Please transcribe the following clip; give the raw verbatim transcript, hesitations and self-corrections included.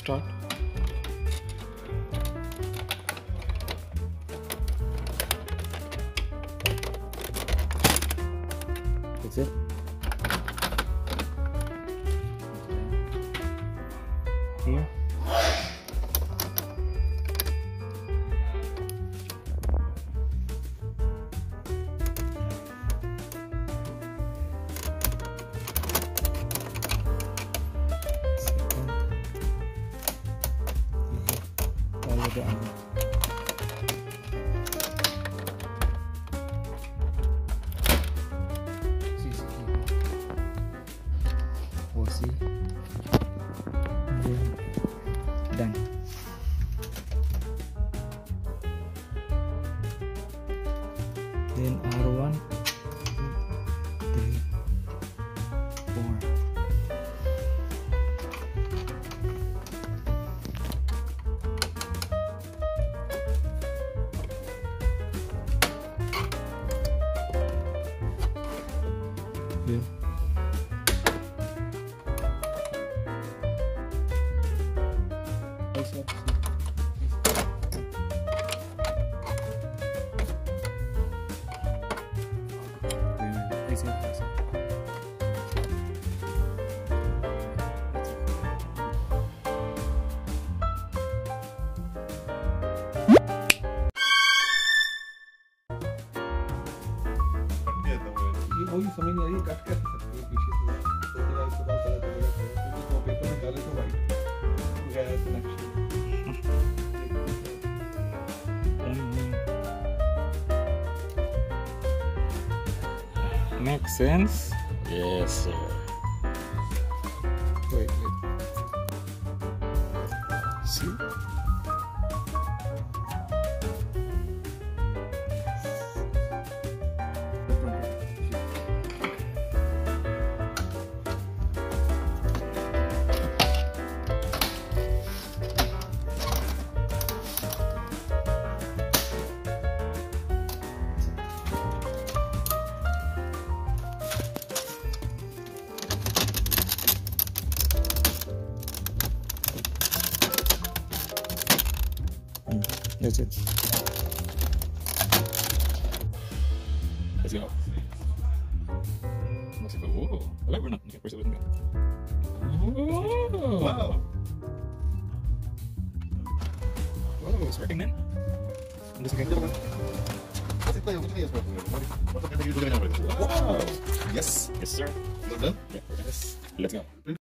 start. That's it. Here. Follow the arm. C C T V. four C. Then done. Then R one, two, three, four. Yeah. That's it. That's it. That's it. ये वही समझ नहीं आ रही cut कैसे सकते हैं पीछे से तो फिर इसको पता चलेगा क्योंकि तो पेपर में डाले तो वाइट गया connection Makes sense? Yes, sir. Wait, wait. See? That's it. Let's go. Let's go. Whoa. I like we're not. Okay, first it wasn't good. Whoa. Wow. Whoa, it's working, man. I'm just okay. Wow. Yes. Yes, sir. Well done. Yeah, yes. Let's go.